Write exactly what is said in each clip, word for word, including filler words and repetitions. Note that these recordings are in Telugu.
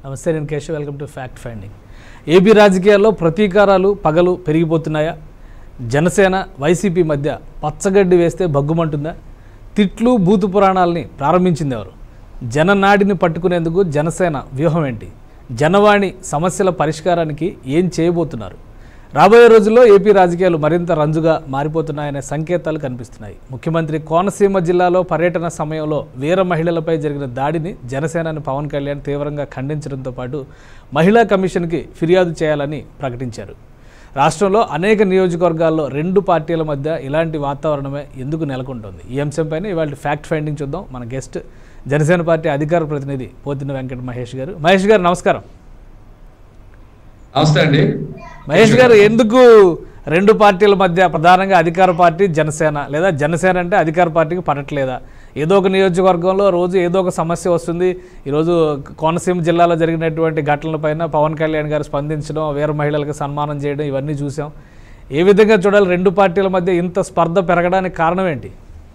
నమస్తే, నేను Keshav. Welcome to fact finding. AP రాజకీయాల్లో ప్రతీకారాలు పగలు పెరిగిపోతున్నాయా? జనసేన వైసీపీ మధ్య పచ్చగడ్డి వేస్తే భగ్గుమంటుందా? తిట్లు బూతు పురాణాలని ప్రారంభించింది ఎవరు? జననాడిని పట్టుకునేందుకు జనసేన వ్యూహం ఏంటి? జనవాణి సమస్యల పరిష్కారానికి ఏం చేయబోతున్నారు? రాబోయే రోజుల్లో ఏపీ రాజకీయాలు మరింత రంజుగా మారిపోతున్నాయనే సంకేతాలు కనిపిస్తున్నాయి. ముఖ్యమంత్రి కోనసీమ జిల్లాలో పర్యటన సమయంలో వీర మహిళలపై జరిగిన దాడిని జనసేనాని పవన్ కళ్యాణ్ తీవ్రంగా ఖండించడంతో పాటు మహిళా కమిషన్కి ఫిర్యాదు చేయాలని ప్రకటించారు. రాష్ట్రంలో అనేక నియోజకవర్గాల్లో రెండు పార్టీల మధ్య ఇలాంటి వాతావరణమే ఎందుకు నెలకొంటుంది? ఈ అంశంపైన ఇవాళ ఫ్యాక్ట్ ఫైండింగ్ చూద్దాం. మన గెస్ట్ జనసేన పార్టీ అధికార ప్రతినిధి పోతిన వెంకట మహేష్ గారు. మహేష్ గారు నమస్కారం. నమస్తే అండి. మహేష్ గారు, ఎందుకు రెండు పార్టీల మధ్య, ప్రధానంగా అధికార పార్టీ జనసేన, లేదా జనసేన అంటే అధికార పార్టీకి పడట్లేదా? ఏదో ఒక నియోజకవర్గంలో రోజు ఏదో ఒక సమస్య వస్తుంది. ఈరోజు కోనసీమ జిల్లాలో జరిగినటువంటి ఘటనలపైన పవన్ కళ్యాణ్ గారు స్పందించడం, వీర మహిళలకు సన్మానం చేయడం, ఇవన్నీ చూసాం. ఏ విధంగా చూడాలి రెండు పార్టీల మధ్య ఇంత స్పర్ధ పెరగడానికి కారణం ఏంటి?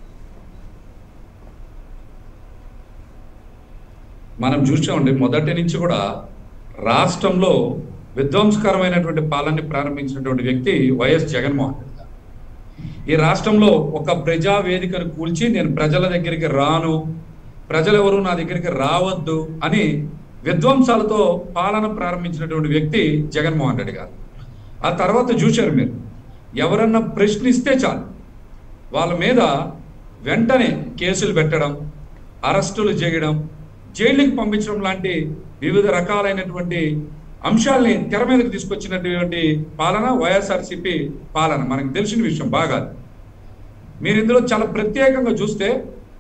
మనం చూసామండి, మొదటి నుంచి కూడా రాష్ట్రంలో విధ్వంసకరమైనటువంటి పాలనని ప్రారంభించినటువంటి వ్యక్తి వైఎస్ జగన్మోహన్ రెడ్డి గారు. ఈ రాష్ట్రంలో ఒక ప్రజా వేదికను కూల్చి నేను ప్రజల దగ్గరికి రాను, ప్రజలెవరూ నా దగ్గరికి రావద్దు అని విధ్వంసాలతో పాలన ప్రారంభించినటువంటి వ్యక్తి జగన్మోహన్ రెడ్డి గారు. ఆ తర్వాత చూశారు మీరు, ఎవరన్నా ప్రశ్నిస్తే చాలు వాళ్ళ మీద వెంటనే కేసులు పెట్టడం, అరెస్టులు చేయడం, జైలుకి పంపించడం లాంటి వివిధ రకాలైనటువంటి అంశాలని తెర మీదకి తీసుకొచ్చినటువంటి పాలన వైఎస్ఆర్సీపీ పాలన. మనకు తెలిసిన విషయం బాగా. మీరు ఇందులో చాలా ప్రత్యేకంగా చూస్తే,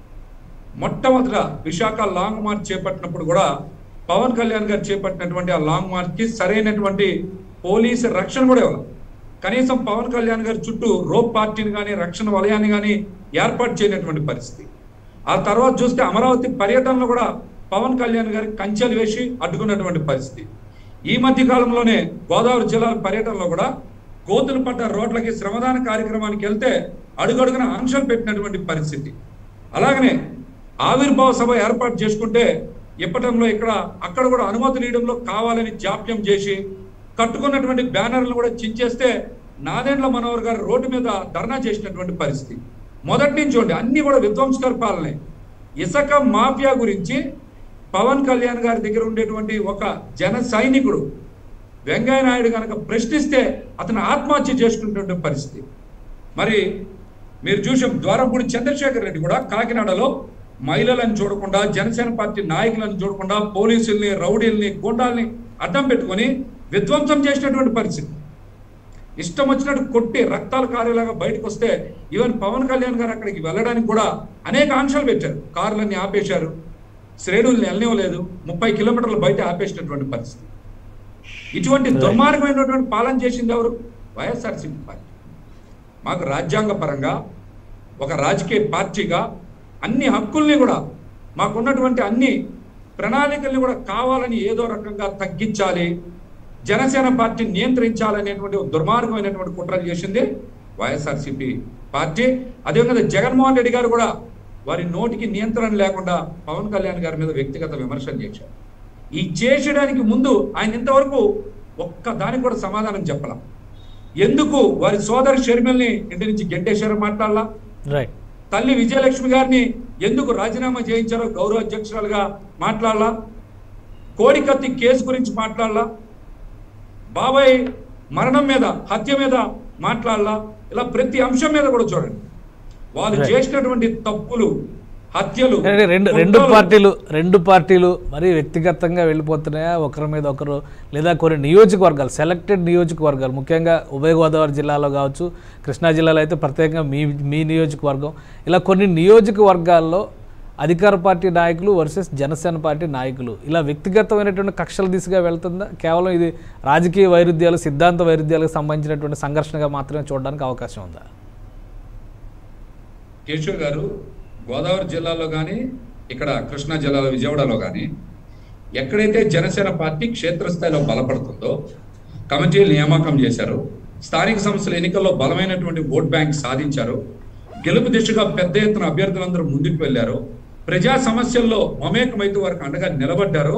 మొట్టమొదట విశాఖ లాంగ్ మార్చ్ చేపట్టినప్పుడు కూడా పవన్ కళ్యాణ్ గారు చేపట్టినటువంటి ఆ లాంగ్ మార్చ్కి సరైనటువంటి పోలీసు రక్షణ కూడా ఇవ్వాలి. కనీసం పవన్ కళ్యాణ్ గారి చుట్టూ రోప్ పార్టీని కానీ రక్షణ వలయాన్ని కానీ ఏర్పాటు చేయనటువంటి పరిస్థితి. ఆ తర్వాత చూస్తే అమరావతి పర్యటనలో కూడా పవన్ కళ్యాణ్ గారికి కంచెలు వేసి అడ్డుకున్నటువంటి పరిస్థితి. ఈ మధ్య కాలంలోనే గోదావరి జిల్లా పర్యటనలో కూడా గోతులు పడ్డ రోడ్లకి శ్రమదాన కార్యక్రమానికి వెళ్తే అడుగడుగున ఆంక్షలు పెట్టినటువంటి పరిస్థితి. అలాగనే ఆవిర్భావ సభ ఏర్పాటు చేసుకుంటే ఇప్పటంలో ఇక్కడ అక్కడ కూడా అనుమతులు ఇవ్వడంలో కావాలని జాప్యం చేసి కట్టుకున్నటువంటి బ్యానర్లను కూడా చించేస్తే నాదెండ్ల మనోహర్ గారు రోడ్డు మీద ధర్నా చేసినటువంటి పరిస్థితి. మొదటి నుంచి చూడండి, అన్ని కూడా విధ్వంసకర పాలనే. ఇసుక మాఫియా గురించి పవన్ కళ్యాణ్ గారి దగ్గర ఉండేటువంటి ఒక జన సైనికుడు వెంకయ్య నాయుడు కనుక ప్రశ్నిస్తే అతను ఆత్మహత్య చేసుకున్నటువంటి పరిస్థితి. మరి మీరు చూసాం, ద్వారంపూడి చంద్రశేఖర్ రెడ్డి కూడా కాకినాడలో మహిళలను చూడకుండా, జనసేన పార్టీ నాయకులను చూడకుండా పోలీసుల్ని, రౌడీల్ని, గూండాల్ని అడ్డం పెట్టుకొని విధ్వంసం చేసినటువంటి పరిస్థితి. ఇష్టం వచ్చినట్టు కొట్టి రక్తాల కార్యలాగా బయటకు వస్తే ఈవెన్ పవన్ కళ్యాణ్ గారు అక్కడికి వెళ్ళడానికి కూడా అనేక ఆంక్షలు పెట్టారు. కార్లన్నీ ఆపేశారు, శ్రేణుల్ని వెళ్ళనివ్వలేదు, ముప్పై కిలోమీటర్ల బయట ఆపేసినటువంటి పరిస్థితి. ఇటువంటి దుర్మార్గమైనటువంటి పాలన చేసింది ఎవరు? వైఎస్ఆర్సీపీ పార్టీ. మాకు రాజ్యాంగ పరంగా ఒక రాజకీయ పార్టీగా అన్ని హక్కుల్ని కూడా, మాకున్నటువంటి అన్ని ప్రణాళికల్ని కూడా కావాలని ఏదో రకంగా తగ్గించాలి, జనసేన పార్టీ నియంత్రించాలనేటువంటి దుర్మార్గమైనటువంటి కుట్రలు చేసింది వైఎస్ఆర్సీపీ పార్టీ. అదేవిధంగా జగన్మోహన్ రెడ్డి గారు కూడా వారి నోటికి నియంత్రణ లేకుండా పవన్ కళ్యాణ్ గారి మీద వ్యక్తిగత విమర్శలు చేశారు. ఈ చేసడానికి ముందు ఆయన ఇంతవరకు ఒక్క దానికి కూడా సమాధానం చెప్పాల. ఎందుకు వారి సోదరి షర్మిల్ని ఇంటి నుంచి గెంటేశారో మాట్లాడాలా, తల్లి విజయలక్ష్మి గారిని ఎందుకు రాజీనామా చేయించారో గౌరవ అధ్యక్షురాలుగా మాట్లాడాలా, కోడికత్తి కేసు గురించి మాట్లాడాలా, బాబాయ్ మరణం మీద, హత్య మీద మాట్లాడాలా, ఇలా ప్రతి అంశం మీద కూడా చూడండి వాళ్ళు చేసినటువంటి తప్పులు, హత్యలు. రెండు రెండు పార్టీలు రెండు పార్టీలు మరి వ్యక్తిగతంగా వెళ్ళిపోతున్నాయా ఒకరి మీద ఒకరు, లేదా కొన్ని నియోజకవర్గాలు, సెలెక్టెడ్ నియోజకవర్గాలు, ముఖ్యంగా ఉభయ గోదావరి జిల్లాలో కావచ్చు, కృష్ణా జిల్లాలో అయితే ప్రత్యేకంగా మీ మీ నియోజకవర్గం, ఇలా కొన్ని నియోజకవర్గాల్లో అధికార పార్టీ నాయకులు వర్సెస్ జనసేన పార్టీ నాయకులు, ఇలా వ్యక్తిగతమైనటువంటి కక్షల దిశగా వెళ్తుందా? కేవలం ఇది రాజకీయ వైరుధ్యాలు, సిద్ధాంత వైరుధ్యాలకు సంబంధించినటువంటి సంఘర్షణగా మాత్రమే చూడడానికి అవకాశం ఉందా? కేశవ్ గారు, గోదావరి జిల్లాలో కానీ ఇక్కడ కృష్ణా జిల్లాలో విజయవాడలో కానీ ఎక్కడైతే జనసేన పార్టీ క్షేత్రస్థాయిలో బలపడుతుందో కమిటీలు నియామకం చేశారు, స్థానిక సంస్థల ఎన్నికల్లో బలమైనటువంటి ఓట్ బ్యాంక్ సాధించారు, గెలుపు దిశగా పెద్ద ఎత్తున అభ్యర్థులందరూ ముందుకు వెళ్ళారు, ప్రజా సమస్యల్లో మమేకమైతే వారికి అండగా నిలబడ్డారో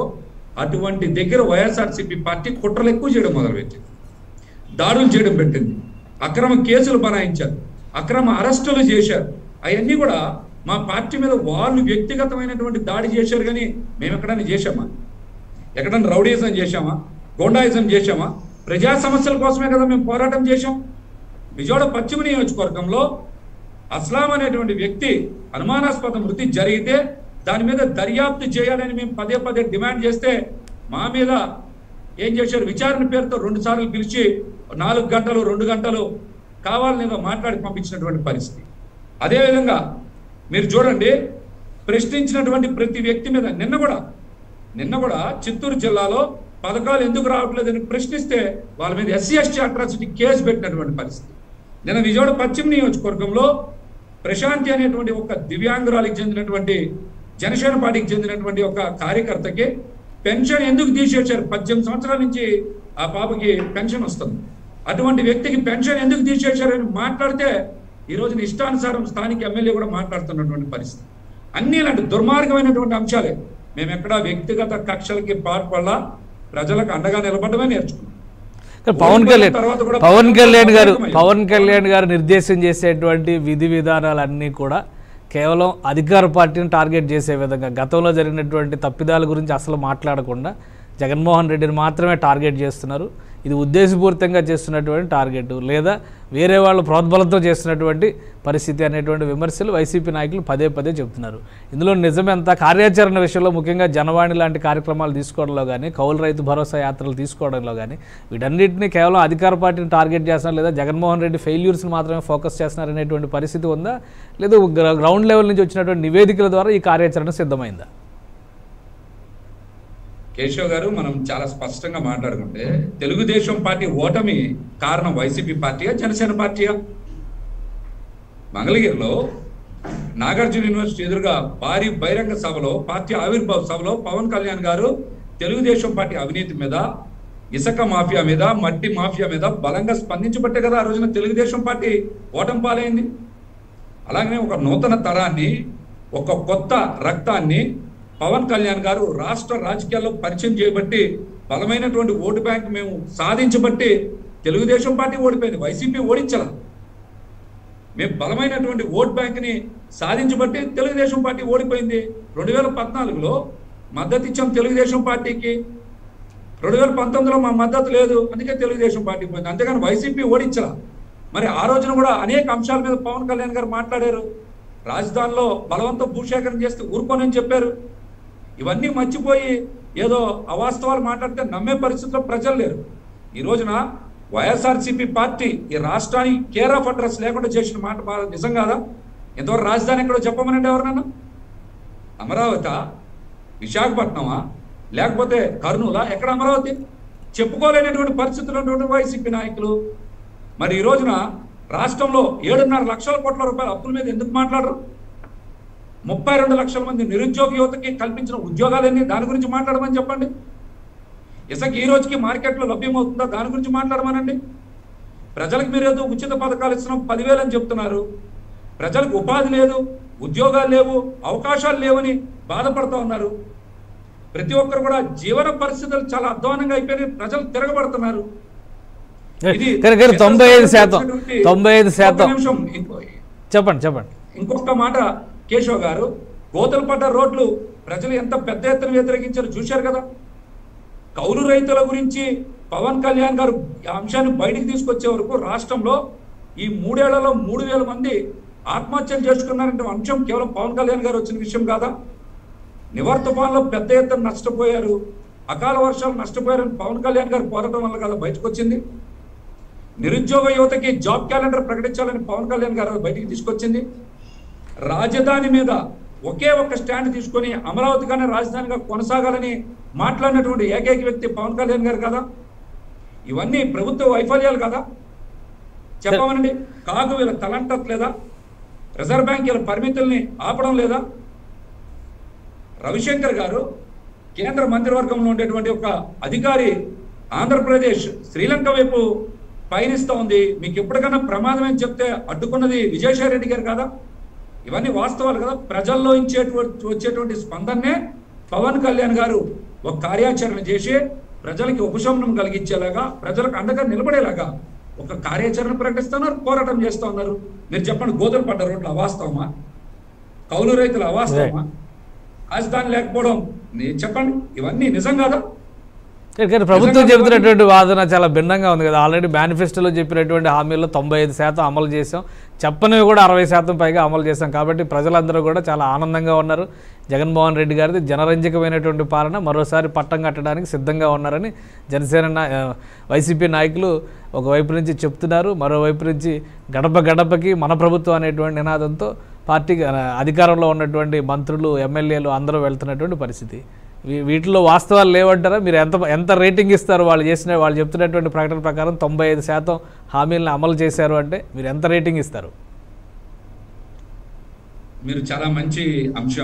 అటువంటి దగ్గర వైఎస్ఆర్సీపీ పార్టీ కుట్రలు ఎక్కువ చేయడం మొదలుపెట్టింది, దాడులు చేయడం పెట్టింది, అక్రమ కేసులు బనాయించారు, అక్రమ అరెస్టులు చేశారు. అవన్నీ కూడా మా పార్టీ మీద వాళ్ళు వ్యక్తిగతమైనటువంటి దాడి చేశారు. కానీ మేము ఎక్కడైనా చేశామా? ఎక్కడైనా రౌడీజం చేశామా? గోండాయిజం చేశామా? ప్రజా సమస్యల కోసమే కదా మేము పోరాటం చేశాం. విజయవాడ పశ్చిమ నియోజకవర్గంలో అస్లాం అనేటువంటి వ్యక్తి అనుమానాస్పద మృతి జరిగితే దాని మీద దర్యాప్తు చేయాలని మేము పదే పదే డిమాండ్ చేస్తే మా మీద ఏం చేశారు? విచారణ పేరుతో రెండు సార్లు పిలిచి నాలుగు గంటలు రెండు గంటలు కావాలని మాట్లాడి పంపించినటువంటి పరిస్థితి. అదేవిధంగా మీరు చూడండి, ప్రశ్నించినటువంటి ప్రతి వ్యక్తి మీద నిన్న కూడా నిన్న కూడా చిత్తూరు జిల్లాలో పథకాలు ఎందుకు రావట్లేదని ప్రశ్నిస్తే వాళ్ళ మీద ఎస్సీ ఎస్టీ అట్రాసిటీ కేసు పెట్టినటువంటి పరిస్థితి. నిన్న విజయవాడ పశ్చిమ నియోజకవర్గంలో ప్రశాంతి అనేటువంటి ఒక దివ్యాంగురాలికి చెందినటువంటి జనసేన పార్టీకి చెందినటువంటి ఒక కార్యకర్తకి పెన్షన్ ఎందుకు తీసేశారు? పద్దెనిమిది సంవత్సరాల నుంచి ఆ పాపకి పెన్షన్ వస్తుంది. అటువంటి వ్యక్తికి పెన్షన్ ఎందుకు తీసేశారని మాట్లాడితే ఈ రోజున ఇష్టానుసారం స్థానిక ఎమ్మెల్యే కూడా మాట్లాడుతున్నటువంటి పరిస్థితి. అన్ని ఇలాంటి దుర్మార్గమైనటువంటి అంశాలే. మేము ఎక్కడా వ్యక్తిగత కక్షలకి పాల్పడాల, ప్రజలకు అండగా నిలబడమే నేర్చుకున్నాం. పవన్ కళ్యాణ్ పవన్ కళ్యాణ్ గారు పవన్ కళ్యాణ్ గారు నిర్దేశం చేసేటువంటి విధి విధానాలన్నీ కూడా కేవలం అధికార పార్టీని టార్గెట్ చేసే విధంగా, గతంలో జరిగినటువంటి తప్పిదాల గురించి అసలు మాట్లాడకుండా జగన్మోహన్ రెడ్డిని మాత్రమే టార్గెట్ చేస్తున్నారు. ఇది ఉద్దేశపూరితంగా చేస్తున్నటువంటి టార్గెట్, లేదా వేరే వాళ్ళు ప్రోద్బలంతో చేస్తున్నటువంటి పరిస్థితి అనేటువంటి విమర్శలు వైసీపీ నాయకులు పదే పదే చెబుతున్నారు. ఇందులో నిజమెంత? కార్యాచరణ విషయంలో ముఖ్యంగా జనవాణి లాంటి కార్యక్రమాలు తీసుకోవడంలో కానీ, కౌలు రైతు భరోసా యాత్రలు తీసుకోవడంలో కానీ వీటన్నిటిని కేవలం అధికార పార్టీని టార్గెట్ చేస్తున్నారు, లేదా జగన్మోహన్ రెడ్డి ఫెయిల్యూర్స్ని మాత్రమే ఫోకస్ చేస్తున్నారు అనేటువంటి పరిస్థితి ఉందా, లేదా గ్రౌండ్ లెవెల్ నుంచి వచ్చినటువంటి నివేదికల ద్వారా ఈ కార్యాచరణ సిద్ధమైందా? కేశవ్ గారు, మనం చాలా స్పష్టంగా మాట్లాడుకుంటే తెలుగుదేశం పార్టీ ఓటమి కారణం వైసీపీ పార్టీయా, జనసేన పార్టీయా? మంగళగిరిలో నాగార్జున యూనివర్సిటీ ఎదురుగా భారీ బహిరంగ సభలో, పార్టీ ఆవిర్భావ సభలో పవన్ కళ్యాణ్ గారు తెలుగుదేశం పార్టీ అవినీతి మీద, ఇసుక మాఫియా మీద, మట్టి మాఫియా మీద బలంగా స్పందించబట్టే కదా ఆ రోజున తెలుగుదేశం పార్టీ ఓటమి పాలైంది. అలాగనే ఒక నూతన తరాన్ని, ఒక కొత్త రక్తాన్ని పవన్ కళ్యాణ్ గారు రాష్ట్ర రాజకీయాల్లో పరిచయం చేయబట్టి బలమైనటువంటి ఓటు బ్యాంక్ మేము సాధించబట్టి తెలుగుదేశం పార్టీ ఓడిపోయింది, వైసీపీ ఓడించాల. మేము బలమైనటువంటి ఓట్ బ్యాంక్ని సాధించబట్టి తెలుగుదేశం పార్టీ ఓడిపోయింది. రెండు వేల పద్నాలుగులో మద్దతు ఇచ్చాం తెలుగుదేశం పార్టీకి, రెండు వేల పంతొమ్మిదిలో మా మద్దతు లేదు, అందుకే తెలుగుదేశం పార్టీ పోయింది, అంతేగాని వైసీపీ ఓడించాల. మరి ఆ రోజున కూడా అనేక అంశాల మీద పవన్ కళ్యాణ్ గారు మాట్లాడారు. రాజధానిలో బలవంతం భూసేకరణ చేస్తే ఊరుకోనని చెప్పారు. ఇవన్నీ మర్చిపోయి ఏదో అవాస్తవాలు మాట్లాడితే నమ్మే పరిస్థితిలో ప్రజలు లేరు. ఈ రోజున వైఎస్ఆర్సీపీ పార్టీ ఈ రాష్ట్రానికి కేర్ ఆఫ్ అడ్రస్ లేకుండా చేసిన మాట నిజం కాదా? ఎంతవరకు రాజధాని ఎక్కడో చెప్పమనండి ఎవరినన్నా. అమరావతి, విశాఖపట్నమా, లేకపోతే కర్నూలా? ఎక్కడ అమరావతి? చెప్పుకోలేనటువంటి పరిస్థితులు ఉన్నటువంటి వైసీపీ నాయకులు. మరి ఈ రోజున రాష్ట్రంలో ఏడున్నర లక్షల కోట్ల రూపాయల అప్పుల మీద ఎందుకు మాట్లాడరు? ముప్పై రెండు లక్షల మంది నిరుద్యోగ యువతకి కల్పించిన ఉద్యోగాలన్నీ దాని గురించి మాట్లాడమని చెప్పండి. ఇసుక ఈ రోజుకి మార్కెట్లో లభ్యమవుతుందా దాని గురించి మాట్లాడమనండి. ప్రజలకు మీరు ఏదో ఉచిత పథకాలు ఇస్తున్నాం పదివేలు అని చెప్తున్నారు. ప్రజలకు ఉపాధి లేదు, ఉద్యోగాలు లేవు, అవకాశాలు లేవని బాధపడుతూ ఉన్నారు. ప్రతి ఒక్కరు కూడా జీవన పరిస్థితులు చాలా అధ్వానంగా అయిపోయి ప్రజలు తిరగబడుతున్నారు. తొంభై ఐదు శాతం తొంభై ఐదు శాతం చెప్పండి చెప్పండి ఇంకొక మాట కేశవ్ గారు, గోతలు పడ్డ రోడ్లు ప్రజలు ఎంత పెద్ద ఎత్తున వ్యతిరేకించారు చూశారు కదా. కౌలు రైతుల గురించి పవన్ కళ్యాణ్ గారు ఆ అంశాన్ని బయటికి తీసుకొచ్చే వరకు రాష్ట్రంలో ఈ మూడేళ్లలో మూడు వేల మంది ఆత్మహత్యలు చేసుకున్నారంటే అంశం కేవలం పవన్ కళ్యాణ్ గారు వచ్చిన విషయం కాదా? నివర్ తుఫాన్లో పెద్ద ఎత్తున నష్టపోయారు, అకాల వర్షాలు నష్టపోయారని పవన్ కళ్యాణ్ గారు పోరాటం వల్ల కదా బయటకు వచ్చింది. నిరుద్యోగ యువతకి జాబ్ క్యాలెండర్ ప్రకటించాలని పవన్ కళ్యాణ్ గారు బయటికి తీసుకొచ్చింది. రాజధాని మీద ఒకే ఒక్క స్టాండ్ తీసుకొని అమరావతిగానే రాజధానిగా కొనసాగాలని మాట్లాడినటువంటి ఏకైక వ్యక్తి పవన్ కళ్యాణ్ గారు కదా. ఇవన్నీ ప్రభుత్వ వైఫల్యాలు కదా చెప్పమనండి. కాదు వీళ్ళ తలంటట్లేదా? రిజర్వ్ బ్యాంక్ వీళ్ళ పరిమితుల్ని ఆపడం లేదా? రవిశంకర్ గారు కేంద్ర మంత్రివర్గంలో ఉండేటువంటి ఒక అధికారి ఆంధ్రప్రదేశ్ శ్రీలంక వైపు పయనిస్తూ ఉంది, మీకు ఎప్పటికైనా ప్రమాదం అని చెప్తే అడ్డుకున్నది విజయసాయి రెడ్డి గారు కదా. ఇవన్నీ వాస్తవాలు కదా. ప్రజల్లో ఇచ్చేటువంటి వచ్చేటువంటి స్పందనే పవన్ కళ్యాణ్ గారు ఒక కార్యాచరణ చేసి ప్రజలకి ఉపశమనం కలిగించేలాగా, ప్రజలకు అండగా నిలబడేలాగా ఒక కార్యాచరణ ప్రకటిస్తున్నారు, పోరాటం చేస్తూ ఉన్నారు. మీరు చెప్పండి, గోధుమ పంట రోడ్లు అవాస్తవమా? కౌలు రైతులు అవాస్తవమా? రాజధాని లేకపోవడం చెప్పండి, ఇవన్నీ నిజం కాదా? కానీ ప్రభుత్వం చెబుతున్నటువంటి వాదన చాలా భిన్నంగా ఉంది కదా. ఆల్రెడీ మేనిఫెస్టోలో చెప్పినటువంటి హామీల్లో తొంభై ఐదు శాతం అమలు చేసాం, చెప్పనివి కూడా అరవై శాతం పైగా అమలు చేసాం. కాబట్టి ప్రజలందరూ కూడా చాలా ఆనందంగా ఉన్నారు. జగన్మోహన్ రెడ్డి గారిది జనరంజకమైనటువంటి పాలన మరోసారి పట్టం కట్టడానికి సిద్ధంగా ఉన్నారని జనసేన వైసీపీ నాయకులు ఒకవైపు నుంచి చెప్తున్నారు. మరోవైపు నుంచి గడప గడపకి మన ప్రభుత్వం అనేటువంటి నినాదంతో పార్టీ అధికారంలో ఉన్నటువంటి మంత్రులు, ఎమ్మెల్యేలు అందరూ వెళ్తున్నటువంటి పరిస్థితి. వీటిలో వాస్తవాలు లేవంటారా? మీరు ఎంత ఎంత రేటింగ్ ఇస్తారు? వాళ్ళు చేసిన వాళ్ళు చెప్తున్నటువంటి ప్రకటన ప్రకారం తొంభై ఐదు శాతం హామీలను అమలు చేశారు అంటే మీరు ఎంత రేటింగ్ ఇస్తారు? మీరు చాలా మంచి అంశం